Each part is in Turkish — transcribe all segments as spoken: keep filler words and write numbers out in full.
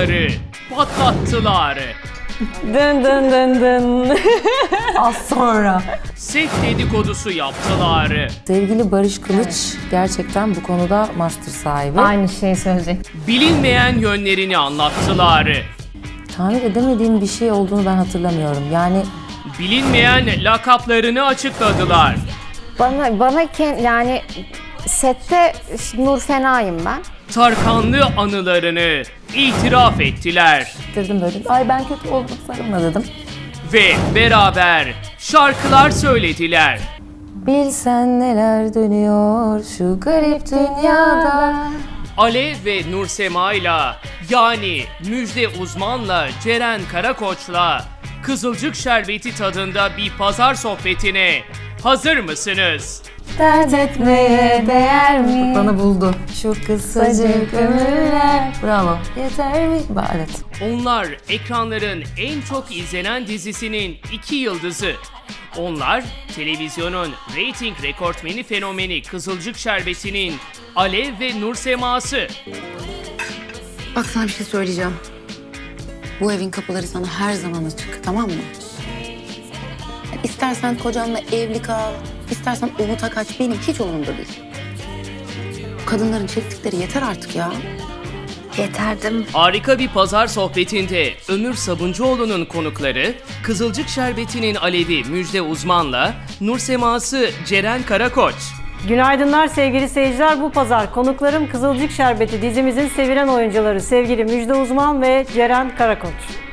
bombaları patlattılar. Dın dın dın dın. Az sonra. Set dedikodusu yaptılar. Sevgili Barış Kılıç gerçekten bu konuda master sahibi. Aynı şeyi söyleyecek. Bilinmeyen yönlerini anlattılar. Tahmin edemediğim bir şey olduğunu ben hatırlamıyorum. Yani bilinmeyen lakaplarını açıkladılar. Bana bana ken- yani sette Nur Fena'yım ben. Tarkanlı anılarını itiraf ettiler. dedim böyle, ay ben kötü oldum sarılma dedim. Ve beraber şarkılar söylediler. Bilsen neler dönüyor şu garip dünyada. Alev ve Nursema'yla, yani Müjde Uzman'la Ceren Karakoç'la Kızılcık Şerbeti tadında bir pazar sohbetine hazır mısınız? Dert etmeye değer mi? Bana buldu. Şu kısacık ömürler. Bravo. Yeter mi? Evet. Onlar ekranların en çok izlenen dizisinin iki yıldızı. Onlar televizyonun reyting rekortmeni fenomeni Kızılcık Şerbeti'nin Alev ve Nursema'sı. Bak sana bir şey söyleyeceğim. Bu evin kapıları sana her zaman açık, tamam mı? Yani istersen kocanla evli kal, istersen Umut'a kaç, benim hiç umurumda değil. Kadınların çektikleri yeter artık ya. Yeterdim. Harika bir pazar sohbetinde Ömür Sabuncuoğlu'nun konukları Kızılcık Şerbeti'nin Alevi Müjde Uzman'la Nursema'sı Ceren Karakoç. Günaydınlar sevgili seyirciler. Bu pazar konuklarım Kızılcık Şerbeti dizimizin sevilen oyuncuları sevgili Müjde Uzman ve Ceren Karakoç.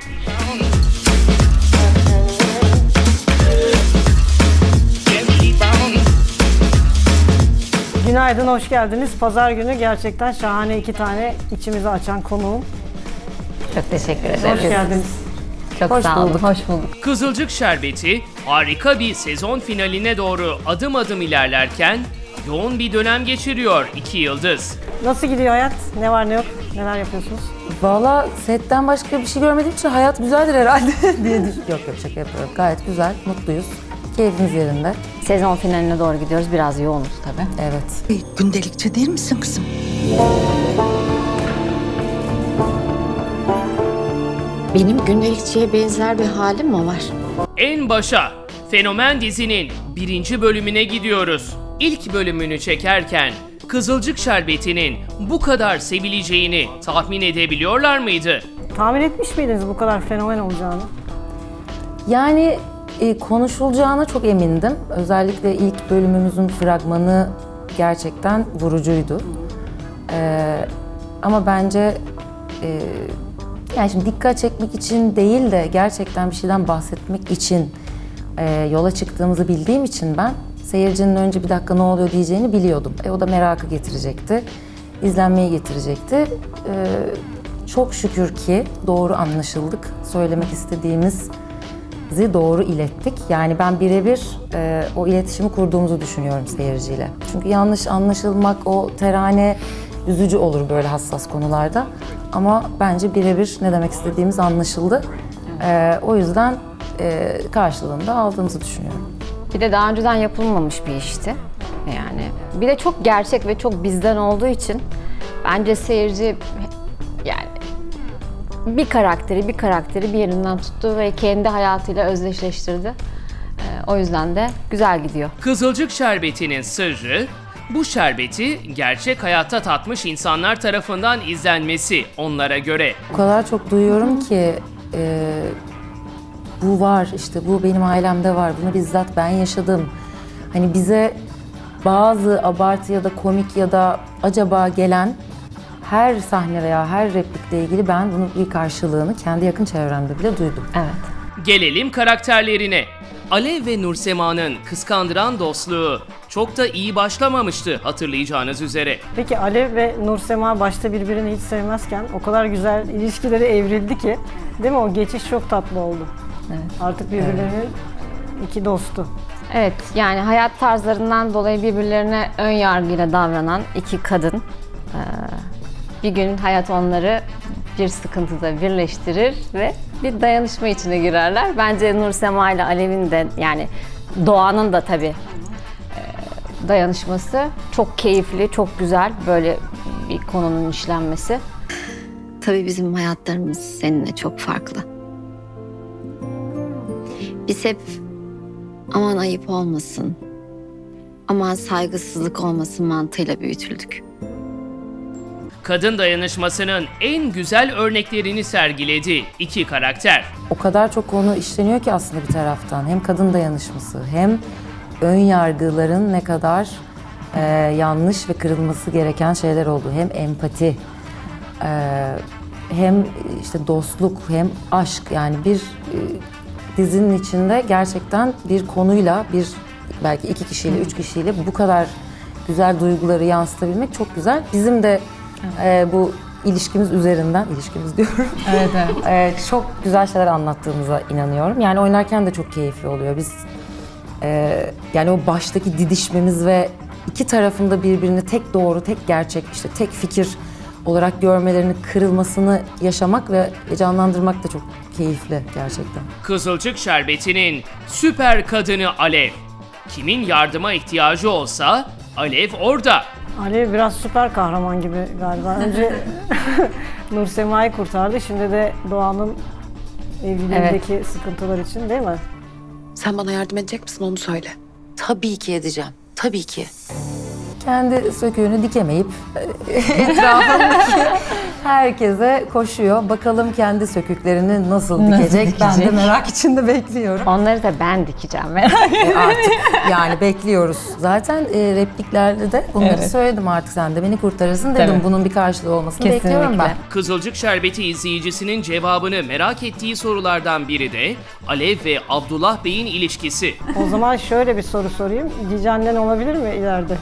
Günaydın, hoş geldiniz. Pazar günü gerçekten şahane iki tane içimizi açan konuğum. Çok teşekkür ederim. Hoş geldiniz. Çok Hoş sağ olun. bulduk. Hoş bulduk. Kızılcık Şerbeti harika bir sezon finaline doğru adım adım ilerlerken yoğun bir dönem geçiriyor iki yıldız. Nasıl gidiyor hayat? Ne var ne yok? Neler yapıyorsunuz? Valla setten başka bir şey görmediğim için hayat güzeldir herhalde diye düşünüyorum. Yok yok şaka yapıyorum. Gayet güzel, mutluyuz. Keyfimiz yerinde. Sezon finaline doğru gidiyoruz. Biraz yoğunuz tabii. Evet. Gündelikçi değil misin kızım? Benim gündelikçiye benzer bir halim mi var? En başa Fenomen dizinin birinci bölümüne gidiyoruz. İlk bölümünü çekerken Kızılcık Şerbeti'nin bu kadar sevileceğini tahmin edebiliyorlar mıydı? Tahmin etmiş miydiniz bu kadar fenomen olacağını? Yani e, konuşulacağına çok emindim. Özellikle ilk bölümümüzün fragmanı gerçekten vurucuydu. Ee, ama bence e, yani şimdi dikkat çekmek için değil de gerçekten bir şeyden bahsetmek için e, yola çıktığımızı bildiğim için ben seyircinin önce bir dakika ne oluyor diyeceğini biliyordum. E, o da merakı getirecekti, izlenmeyi getirecekti. E, çok şükür ki doğru anlaşıldık, söylemek istediğimizi doğru ilettik. Yani ben birebir e, o iletişimi kurduğumuzu düşünüyorum seyirciyle. Çünkü yanlış anlaşılmak, o terane üzücü olur böyle hassas konularda. Ama bence birebir ne demek istediğimiz anlaşıldı. E, o yüzden e, karşılığında aldığımızı düşünüyorum. Bir de daha önceden yapılmamış bir işti. Yani bir de çok gerçek ve çok bizden olduğu için bence seyirci yani bir karakteri bir karakteri bir yerinden tuttu ve kendi hayatıyla özdeşleştirdi. Ee, o yüzden de güzel gidiyor. Kızılcık Şerbeti'nin sırrı, bu şerbeti gerçek hayatta tatmış insanlar tarafından izlenmesi onlara göre. O kadar çok duyuyorum ki e, bu var, işte bu benim ailemde var, bunu bizzat ben yaşadım. Hani bize bazı abartı ya da komik ya da acaba gelen her sahne veya her replikle ilgili ben bunun bir karşılığını kendi yakın çevremde bile duydum. Evet. Gelelim karakterlerine. Alev ve Nursema'nın kıskandıran dostluğu çok da iyi başlamamıştı hatırlayacağınız üzere. Peki Alev ve Nursema başta birbirini hiç sevmezken o kadar güzel ilişkileri evrildi ki, değil mi? O geçiş çok tatlı oldu. Evet. Artık birbirlerinin iki dostu. Evet, yani hayat tarzlarından dolayı birbirlerine ön yargıyla davranan iki kadın. Ee, bir gün hayat onları bir sıkıntıda birleştirir ve bir dayanışma içine girerler. Bence Nursema ile Alev'in de, yani Doğan'ın da tabii e, dayanışması çok keyifli, çok güzel böyle bir konunun işlenmesi. Tabii bizim hayatlarımız seninle çok farklı. Biz hep aman ayıp olmasın, aman saygısızlık olmasın mantığıyla büyütüldük. Kadın dayanışmasının en güzel örneklerini sergiledi iki karakter. O kadar çok konu işleniyor ki aslında bir taraftan. Hem kadın dayanışması hem ön yargıların ne kadar e, yanlış ve kırılması gereken şeyler olduğu. Hem empati, e, hem işte dostluk, hem aşk. Yani bir e, dizinin içinde gerçekten bir konuyla, bir belki iki kişiyle, üç kişiyle bu kadar güzel duyguları yansıtabilmek çok güzel. Bizim de e, bu ilişkimiz üzerinden, ilişkimiz diyorum. Evet, evet. e, çok güzel şeyler anlattığımıza inanıyorum. Yani oynarken de çok keyifli oluyor. Biz e, yani o baştaki didişmemiz ve iki tarafında birbirini tek doğru, tek gerçek, işte tek fikir olarak görmelerini, kırılmasını yaşamak ve canlandırmak da çok keyifli gerçekten. Kızılcık Şerbeti'nin süper kadını Alev. Kimin yardıma ihtiyacı olsa Alev orada. Alev biraz süper kahraman gibi galiba. Önce Nursema'yı kurtardı, şimdi de Doğan'ın evliliğindeki evet. sıkıntılar için, değil mi? Sen bana yardım edecek misin, onu söyle. Tabii ki edeceğim, tabii ki. Kendi söküğünü dikemeyip etrafındaki herkese koşuyor. Bakalım kendi söküklerini nasıl, nasıl dikecek? dikecek? Ben de merak içinde bekliyorum. Onları da ben dikeceğim merak e artık yani bekliyoruz. Zaten e, repliklerde de bunları evet. söyledim, artık sen de beni kurtarırsın dedim. Tabii. Bunun bir karşılığı olmasını Kesinlikle. bekliyorum ben. Kızılcık Şerbeti izleyicisinin cevabını merak ettiği sorulardan biri de Alev ve Abdullah Bey'in ilişkisi. O zaman şöyle bir soru sorayım. Cici annen olabilir mi ileride?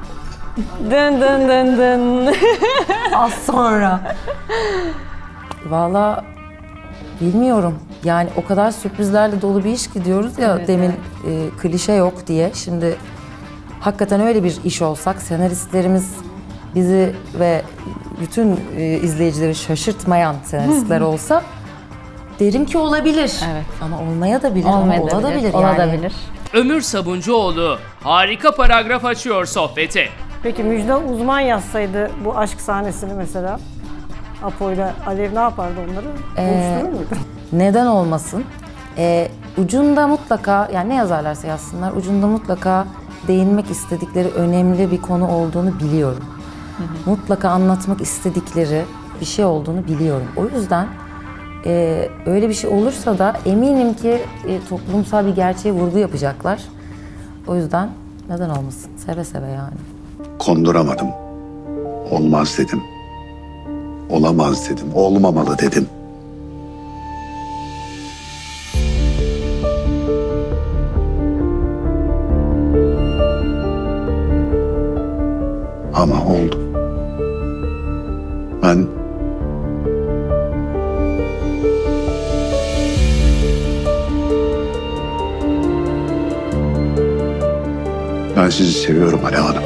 Dın dın dın dın. Az sonra. Vallahi bilmiyorum. Yani o kadar sürprizlerle dolu bir iş gidiyoruz ya, evet, demin evet. E, klişe yok diye. Şimdi hakikaten öyle bir iş olsak, senaristlerimiz bizi ve bütün e, izleyicileri şaşırtmayan senaristler olsa derim ki olabilir. Evet. Ama olmaya da bilir, ama olabilir. Olabilir. Ömür Sabuncuoğlu harika paragraf açıyor sohbete. Peki Müjde Uzman yazsaydı bu aşk sahnesini mesela, Apo'yla Alev ne yapardı onları? Ee, neden olmasın? Ee, ucunda mutlaka, yani ne yazarlarsa yazsınlar, ucunda mutlaka değinmek istedikleri önemli bir konu olduğunu biliyorum. Hı hı. Mutlaka anlatmak istedikleri bir şey olduğunu biliyorum. O yüzden e, öyle bir şey olursa da eminim ki e, toplumsal bir gerçeğe vurgu yapacaklar. O yüzden neden olmasın? Seve seve yani. Konduramadım. Olmaz dedim. Olamaz dedim. Olmamalı dedim. Ama oldu. Ben Ben sizi seviyorum Alev Hanım.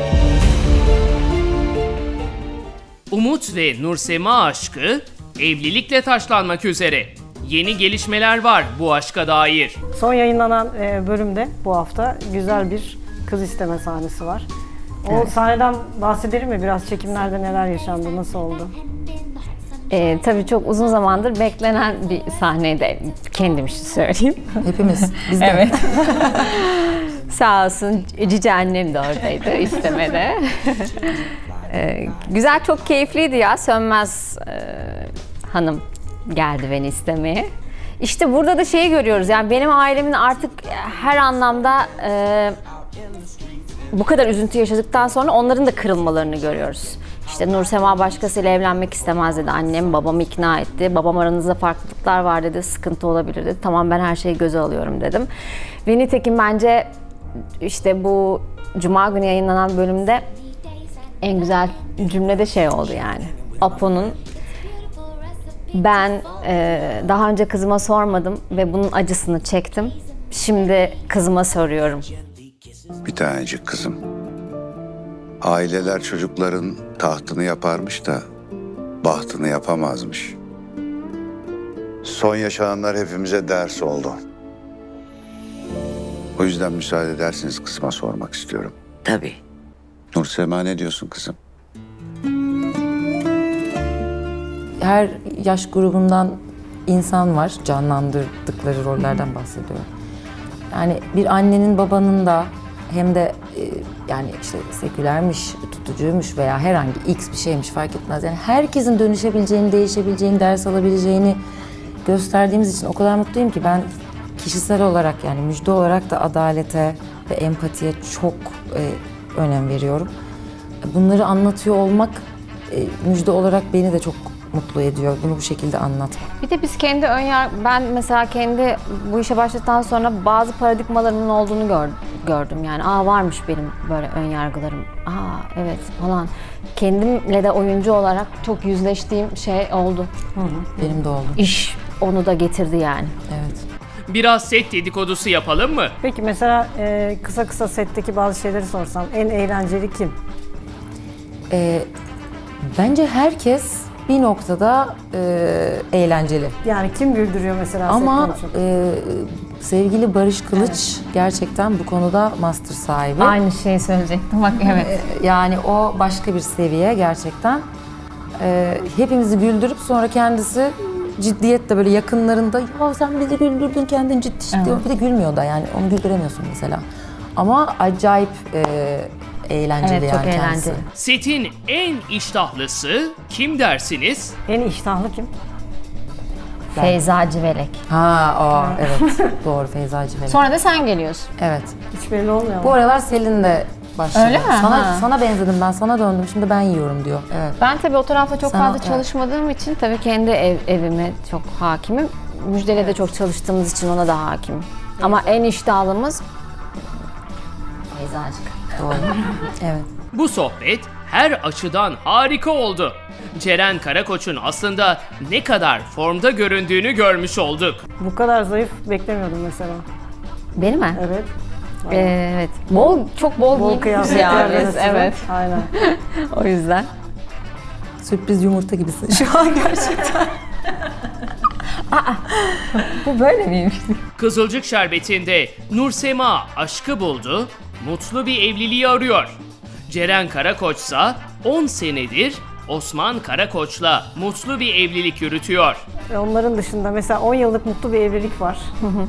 Umut ve Nursema aşkı evlilikle taşlanmak üzere. Yeni gelişmeler var bu aşka dair. Son yayınlanan bölümde bu hafta güzel bir kız isteme sahnesi var. O evet. sahneden bahsedelim mi? Biraz çekimlerde neler yaşandı, nasıl oldu? Ee, tabii çok uzun zamandır beklenen bir sahneydi. Kendim için söyleyeyim. Hepimiz, biz de. Evet. Sağ olsun Cici annem de oradaydı istemede. Ee, güzel, çok keyifliydi ya. Sönmez e, hanım geldi beni istemeye. İşte burada da şeyi görüyoruz, yani benim ailemin artık her anlamda e, bu kadar üzüntü yaşadıktan sonra onların da kırılmalarını görüyoruz. İşte Nursema başkasıyla evlenmek istemez dedi. Annem babamı ikna etti. Babam aranızda farklılıklar var dedi. Sıkıntı olabilir dedi. Tamam, ben her şeyi göze alıyorum dedim. Ve nitekim bence işte bu Cuma günü yayınlanan bölümde en güzel cümle de şey oldu yani. Apo'nun ben e, daha önce kızıma sormadım ve bunun acısını çektim. Şimdi kızıma soruyorum. Bir tanecik kızım. Aileler çocukların tahtını yaparmış da bahtını yapamazmış. Son yaşananlar hepimize ders oldu. O yüzden müsaade ederseniz kızıma sormak istiyorum. Tabii. Nursema, ne diyorsun kızım? her yaş grubundan insan var, canlandırdıkları rollerden bahsediyorum. Yani bir annenin, babanın da hem de e, yani işte sekülermiş, tutucuymuş veya herhangi X bir şeymiş fark etmez. Yani herkesin dönüşebileceğini, değişebileceğini, ders alabileceğini gösterdiğimiz için o kadar mutluyum ki ben kişisel olarak yani Müjde olarak da adalete ve empatiye çok e, önem veriyorum. Bunları anlatıyor olmak e, Müjde olarak beni de çok mutlu ediyor. Bunu bu şekilde anlatmak. Bir de biz kendi önyar ben mesela kendi bu işe başladıktan sonra bazı paradigmalarımın olduğunu gör, gördüm. Yani aa varmış benim böyle ön yargılarım. Aa evet falan. Kendimle de oyuncu olarak çok yüzleştiğim şey oldu. Hı hı. Benim de oldu. İş onu da getirdi yani. Evet. Biraz set dedikodusu yapalım mı? Peki mesela e, kısa kısa setteki bazı şeyleri sorsam en eğlenceli kim? Ee, bence herkes bir noktada e, eğlenceli. Yani kim güldürüyor mesela Ama setten çok? e, sevgili Barış Kılıç evet. gerçekten bu konuda master sahibi. Aynı şeyi söyleyecektim bak evet. E, yani o başka bir seviye gerçekten. E, hepimizi güldürüp sonra kendisi ciddiyetle böyle yakınlarında ya sen bizi güldürdün kendin ciddi ciddi evet. Bir de gülmüyor da yani onu güldüremiyorsun mesela. Ama acayip e, eğlenceli evet, yani çok kendisi. eğlenceli. Setin en iştahlısı kim dersiniz? En iştahlı kim? Feyza Civelek. Ha o evet doğru Feyza Civelek. Sonra da sen geliyorsun. Evet. Hiç belli olmuyor. Bu aralar Selin de başladı. Öyle mi? Sana, Ha. sana benzedim ben sana döndüm şimdi ben yiyorum diyor. Evet. Ben tabii o tarafta çok Sana, fazla evet. çalışmadığım için tabii kendi ev, evime çok hakimim. Müjde'yle evet. de çok çalıştığımız için ona da hakimim. Evet. Ama en iştahlımız Feyzacık. Doğru. Evet. Bu sohbet her açıdan harika oldu. Ceren Karakoç'un aslında ne kadar formda göründüğünü görmüş olduk. Bu kadar zayıf beklemiyordum mesela. Beni mi? Evet. Ee, evet. Bol, çok bol, Bol giymişiz ya biz. Evet. Aynen. O yüzden. Sürpriz yumurta gibisin şu an gerçekten. Aa, bu böyle miymiş? Kızılcık Şerbeti'nde Nursema aşkı buldu, mutlu bir evliliği arıyor. Ceren Karakoç'sa on senedir Osman Karakoç'la mutlu bir evlilik yürütüyor. Ve onların dışında mesela on yıllık mutlu bir evlilik var.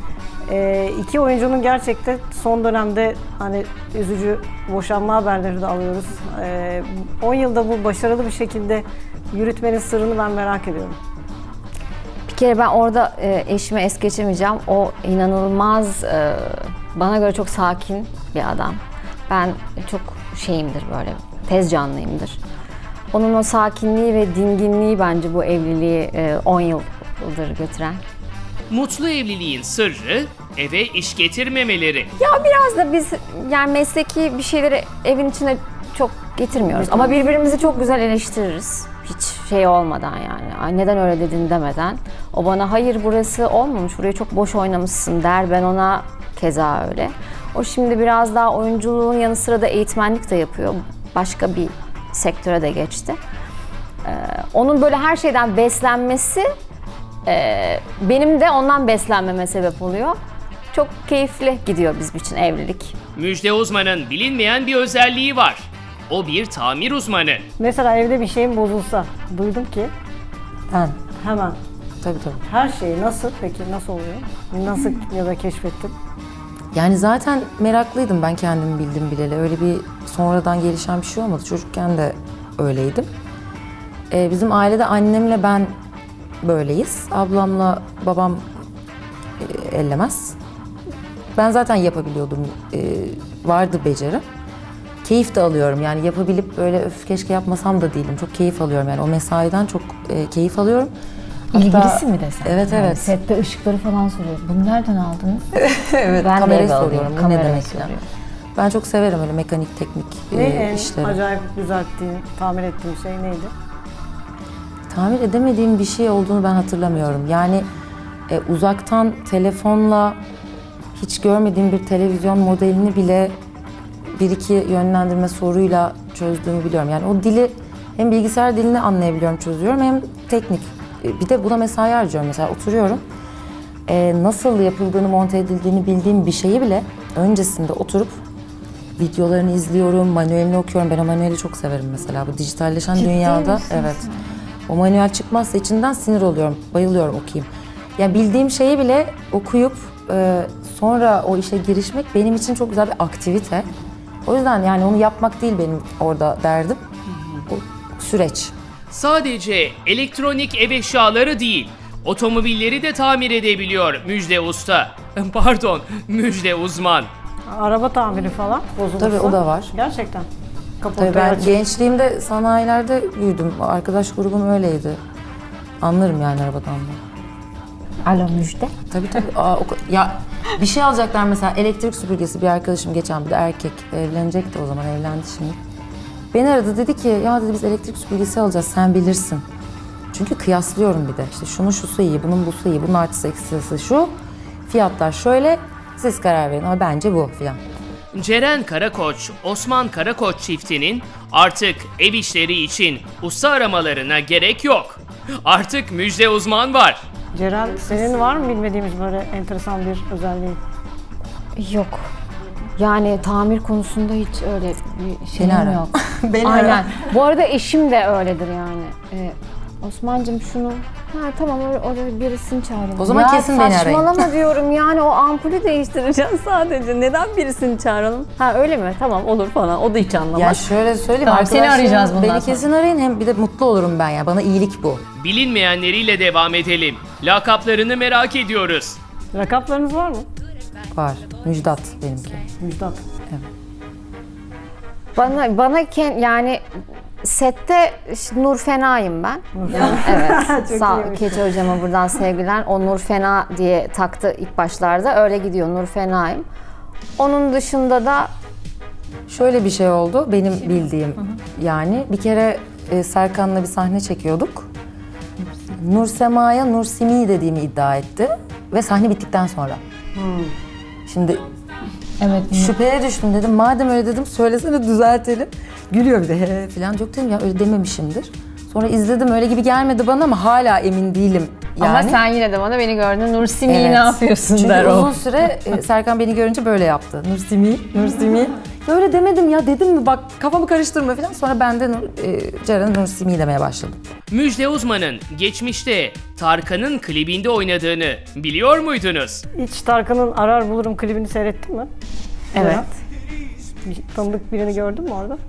e, iki oyuncunun gerçekten son dönemde hani üzücü boşanma haberleri de alıyoruz. E, on yılda bu başarılı bir şekilde yürütmenin sırrını ben merak ediyorum. Bir kere ben orada e, eşime es geçemeyeceğim. O inanılmaz, e, bana göre çok sakin bir adam. Ben çok şeyimdir böyle, tez canlıyımdır. Onun o sakinliği ve dinginliği bence bu evliliği on yıldır götüren. Mutlu evliliğin sırrı eve iş getirmemeleri. Ya biraz da biz yani mesleki bir şeyleri evin içine çok getirmiyoruz. Ama birbirimizi çok güzel eleştiririz. Hiç şey olmadan yani. Ay neden öyle dedin demeden. O bana hayır burası olmamış, burayı çok boş oynamışsın der. Ben ona keza öyle. O şimdi biraz daha oyunculuğun yanı sıra da eğitmenlik de yapıyor. Başka bir sektöre de geçti. Ee, onun böyle her şeyden beslenmesi e, benim de ondan beslenmeme sebep oluyor. Çok keyifli gidiyor bizim için evlilik. Müjde uzmanın bilinmeyen bir özelliği var. O bir tamir uzmanı. Mesela evde bir şeyin bozulsa, duydum ki Ben. hemen. Tabii tabii. Her şey nasıl peki, nasıl oluyor? Nasıl ya da keşfettin? Yani zaten meraklıydım ben kendimi bildim bileli. Öyle bir sonradan gelişen bir şey olmadı. Çocukken de öyleydim. Ee, bizim ailede annemle ben böyleyiz. Ablamla babam e, ellemez. Ben zaten yapabiliyordum. E, vardı becerim. Keyif de alıyorum. Yani yapabilip böyle öf keşke yapmasam da değilim. Çok keyif alıyorum yani. O mesaiden çok e, keyif alıyorum. İlgilisi mi desem? Evet yani evet. Sette ışıkları falan soruyor. Bunu nereden aldınız? Evet, ben kamerayı de soruyorum. Bu ne demek ya? Ben çok severim öyle mekanik, teknik Ne e, en işleri. acayip düzelttiğin, tamir ettiğin şey neydi? Tamir edemediğim bir şey olduğunu ben hatırlamıyorum. Yani e, uzaktan telefonla hiç görmediğim bir televizyon modelini bile bir iki yönlendirme soruyla çözdüğümü biliyorum. Yani o dili hem bilgisayar dilini anlayabiliyorum, çözüyorum hem teknik. E, bir de buna mesai harcıyorum mesela oturuyorum. E, nasıl yapıldığını, monte edildiğini bildiğim bir şeyi bile öncesinde oturup videolarını izliyorum, manuelini okuyorum. Ben o manueli çok severim mesela. Bu dijitalleşen Ciddi dünyada. misin? Evet. O manuel çıkmazsa içinden sinir oluyorum. Bayılıyorum okuyayım. Ya bildiğim şeyi bile okuyup e, sonra o işe girişmek benim için çok güzel bir aktivite. O yüzden yani onu yapmak değil benim orada derdim. O süreç. Sadece elektronik ev eşyaları değil, otomobilleri de tamir edebiliyor Müjde Usta. Pardon, Müjde Uzman. Araba tamiri falan bozulursa. Tabii o da var. Gerçekten. Tabii Kaportayı ben açıp- gençliğimde sanayilerde büyüdüm. Arkadaş grubum öyleydi. Anlarım yani arabadan da. Alo Müjde. Tabii tabii. Aa, o ka- ya bir şey alacaklar mesela elektrik süpürgesi, bir arkadaşım geçen bir de erkek evlenecekti o zaman, evlendi şimdi. Beni aradı, dedi ki ya dedi biz elektrik süpürgesi alacağız, sen bilirsin. Çünkü kıyaslıyorum bir de işte şunun şusu iyi, bunun busu iyi, bunun artısı eksisi şu. Fiyatlar şöyle, siz karar verin ama bence bu filan. Ceren Karakoç, Osman Karakoç çiftinin artık ev işleri için usta aramalarına gerek yok. Artık Müjde Uzman var. Ceren, senin var mı bilmediğimiz böyle enteresan bir özelliğin? Yok. Yani tamir konusunda hiç öyle bir Beni şeyim ara. yok. Beni Aynen. ara. Bu arada eşim de öyledir yani. Ee, Osman'cığım şunu, ha tamam oraya, oraya birisini çağıralım. O zaman ya, kesin beni arayın. saçmalama diyorum yani o ampulü değiştireceğiz sadece. Neden birisini çağıralım? Ha öyle mi? Tamam olur falan. O da hiç anlamaz. Ya şöyle söyleyeyim, Tamam, seni arkadaşlarım arayacağız bundan beni sonra. kesin arayın, hem bir de mutlu olurum ben ya, bana iyilik bu. Bilinmeyenleriyle devam edelim. Lakaplarını merak ediyoruz. Lakaplarınız var mı? Var. Müjdat benimki. Müjdat. Bana bana ken, yani sette işte Nur Fena'yım ben. Evet. Çok Sağ iyiymiş. Keçi hocama buradan sevgiler. O Nur Fena diye taktı ilk başlarda. Öyle gidiyor, Nur Fena'yım. Onun dışında da Şöyle bir şey oldu benim bildiğim, yani bir kere e, Serkan'la bir sahne çekiyorduk. Nur Sema'ya Nur Simi dediğimi iddia etti ve sahne bittikten sonra. Şimdi evet şüpheye düştüm, dedim madem öyle dedim söylesene düzeltelim. Gülüyor bir de he falan, çok dedim ya öyle dememişimdir. Sonra izledim, öyle gibi gelmedi bana ama hala emin değilim yani. ama sen yine de bana beni gördün. Nur Simi'yi Evet. ne yapıyorsun Çünkü der o. uzun süre e, Serkan beni görünce böyle yaptı. Nur Simi, Nur Simi. Öyle demedim ya, dedim mi bak kafamı karıştırma falan. Sonra ben de Nur, e, Ceren Nur Simi demeye başladım. Müjde Uzman'ın geçmişte Tarkan'ın klibinde oynadığını biliyor muydunuz? Hiç Tarkan'ın Arar Bulurum klibini seyrettin mi? Evet. Ceren? Bir tanıdık birini gördün mü orada?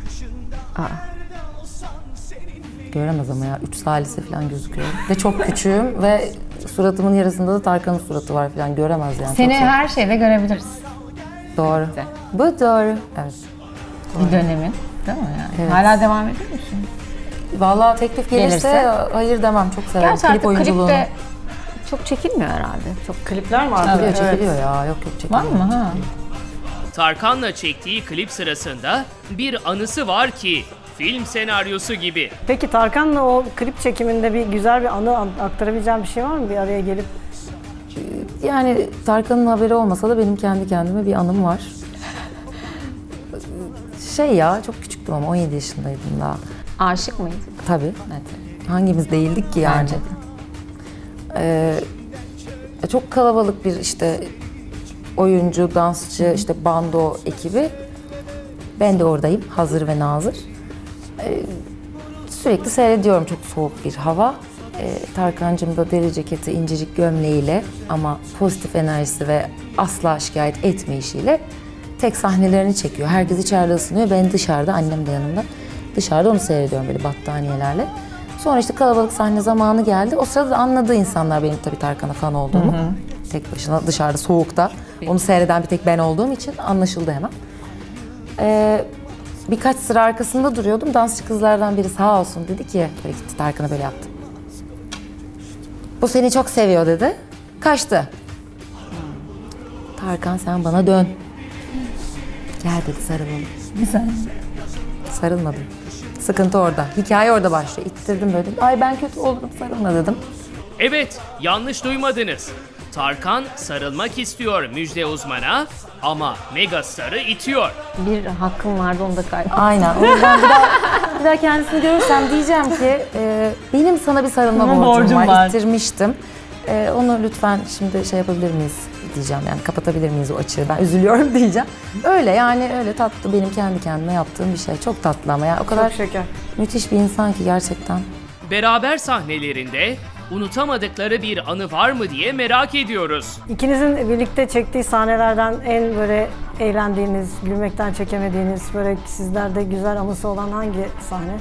Göremez ama ya, üç salise falan gözüküyor. Ve çok küçüğüm ve suratımın yarısında da Tarkan'ın suratı var falan, göremez yani. Seni Çok zor. her şeyde görebiliriz. Doğru. Bu doğru. Evet. Bir dönemin. Değil mi yani? Evet. Hala devam ediyor musun? Vallahi teklif gelirse, Gelirse? hayır demem, çok severim. Gerçi Klip artık oyunculuğunu. klipte çok çekilmiyor herhalde. Çok Klipler mi artık? Çekiliyor, Evet. çekiliyor ya. Yok yok çekiliyor. var mı ha? Tarkan'la çektiği klip sırasında bir anısı var ki film senaryosu gibi. Peki Tarkan'la o klip çekiminde bir güzel bir anı an- aktarabileceğim bir şey var mı? Bir araya gelip Yani Tarkan'ın haberi olmasa da benim kendi kendime bir anım var. Şey ya, çok küçüktüm ama on yedi yaşındaydım daha. Aşık mıydın? Tabii. Evet. Hangimiz değildik ki yani. Bence de. Ee, çok kalabalık bir işte oyuncu, dansçı, işte bando ekibi. Ben de oradayım, hazır ve nazır. Ee, sürekli seyrediyorum, çok soğuk bir hava. Ee, Tarkan'cığım da deri ceketi, incecik gömleğiyle ama pozitif enerjisi ve asla şikayet etmeyişiyle tek sahnelerini çekiyor. Herkes içeride ısınıyor, ben dışarıda, annem de yanımda. Dışarıda onu seyrediyorum böyle battaniyelerle. Sonra işte kalabalık sahne zamanı geldi. O sırada da anladı insanlar benim tabii Tarkan'a fan olduğumu. Hı hı. Tek başına dışarıda soğukta. Onu seyreden bir tek ben olduğum için anlaşıldı hemen. Ee, birkaç sıra arkasında duruyordum. Dansçı kızlardan biri sağ olsun dedi ki, böyle gitti Tarkan'a böyle yaptı. Bu seni çok seviyor dedi. Kaçtı. Tarkan sen bana dön. Gel dedi, sarılalım. Güzel. Sarılmadım. Sıkıntı orada. Hikaye orada başlıyor. İttirdim böyle. Ay ben kötü olurum, sarılma dedim. Evet, yanlış duymadınız. Tarkan sarılmak istiyor Müjde Uzman'a ama megastarı itiyor. Bir hakkım vardı, onu da kaybettim. Aynen. O yüzden bir daha, bir daha kendisini görürsem diyeceğim ki e, benim sana bir sarılma Bunun borcum, borcum var. var. İttirmiştim. E, onu lütfen şimdi şey yapabilir miyiz diyeceğim, yani kapatabilir miyiz o açığı, ben üzülüyorum diyeceğim. Öyle yani, öyle tatlı, benim kendi kendime yaptığım bir şey. Çok tatlı ama ya, o kadar çok şeker. müthiş bir insan ki gerçekten. Beraber sahnelerinde unutamadıkları bir anı var mı diye merak ediyoruz. İkinizin birlikte çektiği sahnelerden en böyle eğlendiğiniz, gülmekten çekemediğiniz, böyle sizlerde güzel anısı olan hangi sahne?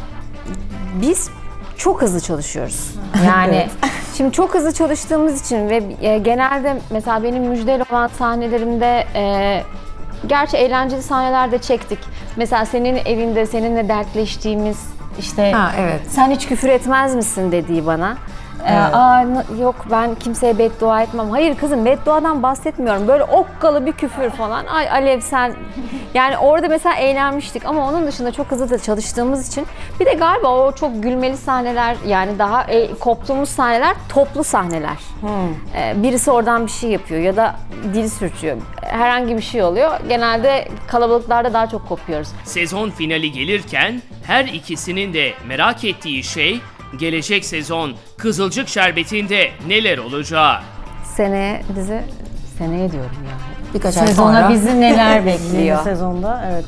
Biz çok hızlı çalışıyoruz. Yani şimdi çok hızlı çalıştığımız için ve e, genelde mesela benim müjdeli olan sahnelerimde e, gerçi eğlenceli sahneler de çektik. Mesela senin evinde seninle dertleştiğimiz işte Ha, evet. sen hiç küfür etmez misin dediği bana. Ee, Evet. Aa, n- yok ben kimseye beddua etmem. Hayır kızım bedduadan bahsetmiyorum. Böyle okkalı bir küfür falan. Ay Alev sen... Yani orada mesela eğlenmiştik ama onun dışında çok hızlı da çalıştığımız için bir de galiba o çok gülmeli sahneler yani daha e, koptuğumuz sahneler toplu sahneler. Ee, birisi oradan bir şey yapıyor ya da dili sürçüyor. Herhangi bir şey oluyor. Genelde kalabalıklarda daha çok kopuyoruz. Sezon finali gelirken her ikisinin de merak ettiği şey gelecek sezon Kızılcık Şerbeti'nde neler olacağı. Seneye dizi, seneye diyorum ya. Birkaç ay Sezona sonra. bizi neler Yeni bekliyor? sezonda evet.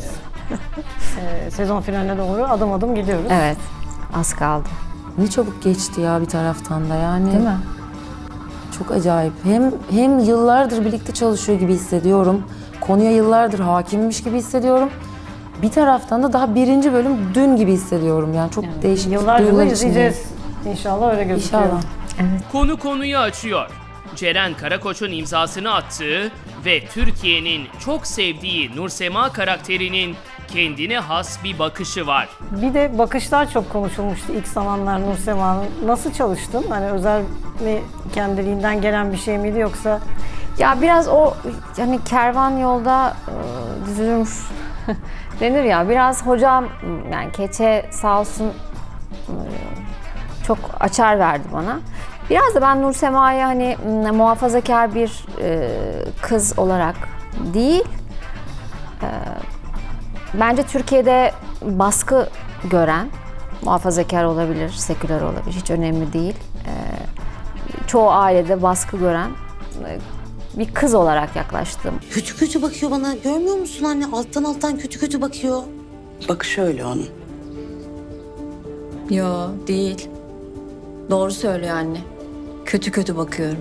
Ee, sezon finaline doğru adım adım gidiyoruz. Evet, az kaldı. Ne çabuk geçti ya bir taraftan da yani. Değil mi? Çok acayip. Hem hem yıllardır birlikte çalışıyor gibi hissediyorum. Konuya yıllardır hakimmiş gibi hissediyorum. Bir taraftan da daha birinci bölüm dün gibi hissediyorum. Yani çok değişik Yıllar yılı duygular içindeyim. izleyeceğiz. İnşallah öyle gözüküyor. İnşallah. Konu konuyu açıyor. Ceren Karakoç'un imzasını attığı ve Türkiye'nin çok sevdiği Nursema karakterinin kendine has bir bakışı var. Bir de bakışlar çok konuşulmuştu ilk zamanlar Nursema'nın. Nasıl çalıştın? Hani özel mi kendiliğinden gelen bir şey miydi yoksa? Ya biraz o yani kervan yolda e, düzülürmüş denir ya. Biraz hocam yani Keçe sağ olsun e, çok açar verdi bana. Biraz da ben Nursema'yı hani m, muhafazakar bir e, kız olarak değil, e, bence Türkiye'de baskı gören, muhafazakar olabilir, seküler olabilir, hiç önemli değil. E, çoğu ailede baskı gören e, bir kız olarak yaklaştım. Kötü kötü bakıyor bana. Görmüyor musun anne? Alttan alttan kötü kötü bakıyor. Bakışı öyle onun. Yo değil. Doğru söylüyor anne. Kötü kötü bakıyorum.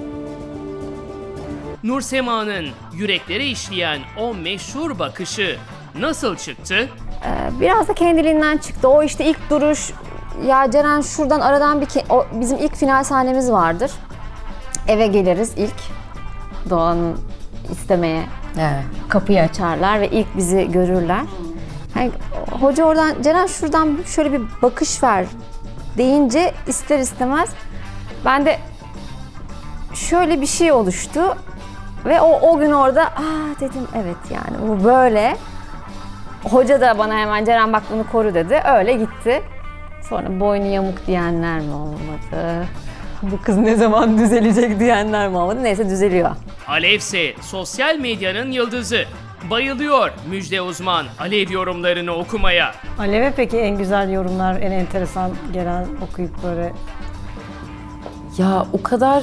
Nursema'nın yüreklere işleyen o meşhur bakışı nasıl çıktı? Ee, Biraz da kendiliğinden çıktı. O işte ilk duruş, ya Ceren şuradan aradan bir... ke- O, bizim ilk final sahnemiz vardır. Eve geliriz ilk. Doğan'ın istemeye Evet. kapıyı açarlar ve ilk bizi görürler. Yani hoca oradan, Ceren şuradan şöyle bir bakış ver deyince ister istemez ben de şöyle bir şey oluştu ve o o gün orada aa dedim evet yani bu böyle. Hoca da bana hemen Ceren bak bunu koru dedi. Öyle gitti. Sonra boynu yamuk diyenler mi olmadı? Bu kız ne zaman düzelecek diyenler mi olmadı? Neyse düzeliyor. Alev ise sosyal medyanın yıldızı. Bayılıyor müjde uzman Alev yorumlarını okumaya. Alev'e peki en güzel yorumlar, en enteresan gelen okuyup böyle Ya o kadar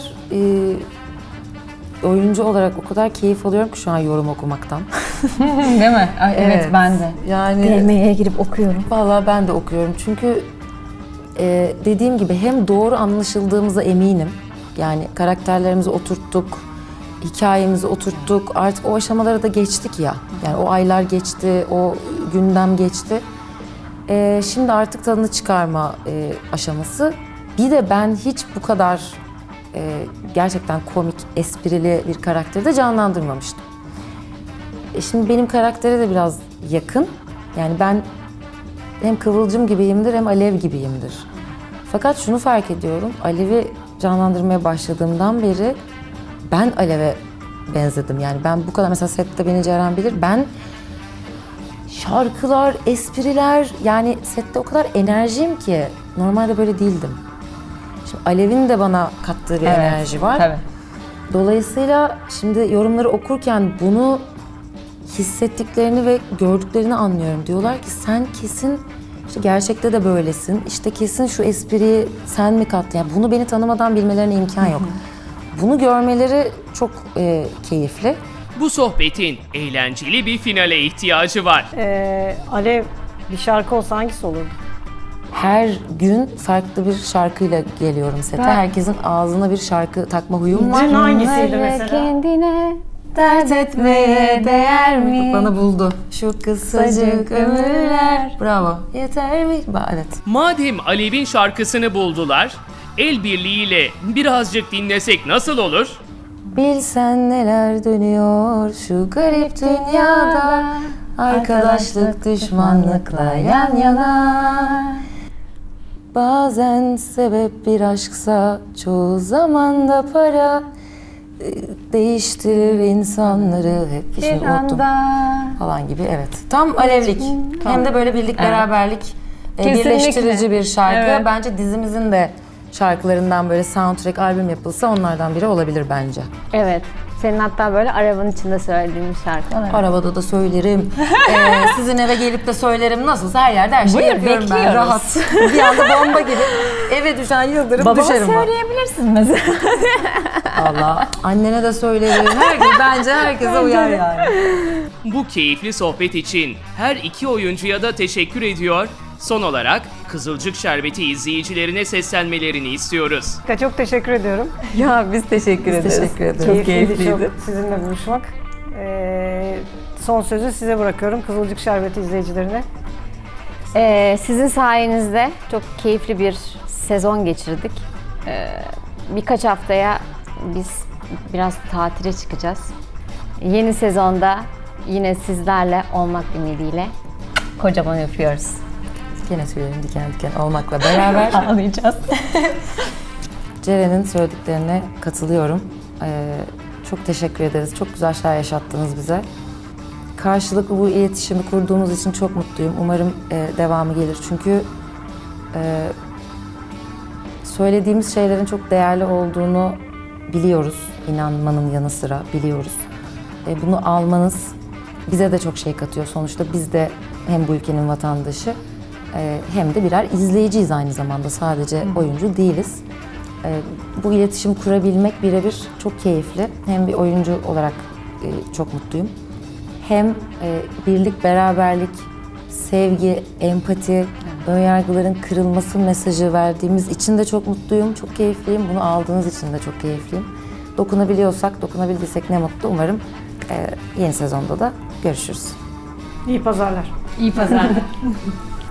e, oyuncu olarak o kadar keyif alıyorum ki şu an yorum okumaktan. Değil mi? Ay, evet, ben de. Yani D M'ye girip okuyorum. vallahi ben de okuyorum çünkü e, dediğim gibi hem doğru anlaşıldığımıza eminim. Yani karakterlerimizi oturttuk, hikayemizi oturttuk. Artık o aşamaları da geçtik ya. Yani o aylar geçti, o gündem geçti. E, şimdi artık tadını çıkarma e, aşaması. Bir de ben hiç bu kadar e, gerçekten komik, esprili bir karakteri de canlandırmamıştım. E şimdi benim karaktere de biraz yakın. Yani ben hem Kıvılcım gibiyimdir hem Alev gibiyimdir. Fakat şunu fark ediyorum, Alev'i canlandırmaya başladığımdan beri ben Alev'e benzedim. Yani ben bu kadar, mesela sette beni Ceren bilir, ben şarkılar, espriler, yani sette o kadar enerjiyim ki normalde böyle değildim. Şimdi Alev'in de bana kattığı bir enerji var. Tabii. Dolayısıyla şimdi yorumları okurken bunu hissettiklerini ve gördüklerini anlıyorum. Diyorlar ki sen kesin işte gerçekte de böylesin. İşte kesin şu espriyi sen mi kattın? Yani bunu beni tanımadan bilmelerine imkan yok. Bunu görmeleri çok e, keyifli. Bu sohbetin eğlenceli bir finale ihtiyacı var. Ee, Alev bir şarkı olsa hangisi olurdu? her gün farklı bir şarkıyla geliyorum sete. Ben- Herkesin ağzına bir şarkı takma huyum var. Dün hangisiydi Ve mesela? kendine Dert etmeye değer mi? Bana buldu. Şu kısacık ömürler. Bravo. Yeter mi? Ba- Evet. Madem Alev'in şarkısını buldular, el birliğiyle birazcık dinlesek nasıl olur? Bilsen neler dönüyor şu garip dünyada. Arkadaşlık düşmanlıkla yan yana. Bazen sebep bir aşksa çoğu zaman da para. e, Değiştirir insanları hep bir şimdi unuttum anda. falan gibi, evet. Tam Alevlik. Hem de böyle birlik beraberlik e, Kesinlikle. birleştirici bir şarkı. Evet. Bence dizimizin de şarkılarından böyle soundtrack albüm yapılsa onlardan biri olabilir bence. Evet. Senin hatta böyle arabanın içinde söylediğin bir şarkı. Arabada da söylerim. Ee, sizin eve gelip de söylerim. Nasılsa her yerde her şeyi Buyur, yapıyorum ben. bekliyoruz. Rahat. Bir anda bomba gibi eve düşen yıldırım Babama düşerim ben. söyleyebilirsin mesela. Allah. Annene de söylerim. Herkes, bence herkese uyar yani. Bu keyifli sohbet için her iki oyuncuya da teşekkür ediyor. Son olarak Kızılcık Şerbeti izleyicilerine seslenmelerini istiyoruz. Çok teşekkür ediyorum. Ya biz teşekkür ederiz. Teşekkür ederim. Keyifliydi çok sizinle buluşmak. Ee, son sözü size bırakıyorum Kızılcık Şerbeti izleyicilerine. Ee, sizin sayenizde çok keyifli bir sezon geçirdik. Ee, birkaç haftaya biz biraz tatile çıkacağız. Yeni sezonda yine sizlerle olmak ümidiyle kocaman öpüyoruz. Gene tüylerim diken diken olmakla beraber Ağlayacağız. Ceren'in söylediklerine katılıyorum. Ee, çok teşekkür ederiz. Çok güzel şeyler yaşattınız bize. Karşılıklı bu iletişimi kurduğumuz için çok mutluyum. Umarım e, devamı gelir. Çünkü e, söylediğimiz şeylerin çok değerli olduğunu biliyoruz. İnanmanın yanı sıra biliyoruz. E, bunu almanız bize de çok şey katıyor. Sonuçta biz de hem bu ülkenin vatandaşı e, hem de birer izleyiciyiz aynı zamanda. Sadece oyuncu değiliz. E, bu iletişimi kurabilmek birebir çok keyifli. Hem bir oyuncu olarak e, çok mutluyum. Hem e, birlik, beraberlik, sevgi, empati, önyargıların kırılması mesajı verdiğimiz için de çok mutluyum, çok keyifliyim. Bunu aldığınız için de çok keyifliyim. Dokunabiliyorsak, dokunabildiysek ne mutlu. Umarım e, yeni sezonda da görüşürüz. İyi pazarlar. İyi pazarlar.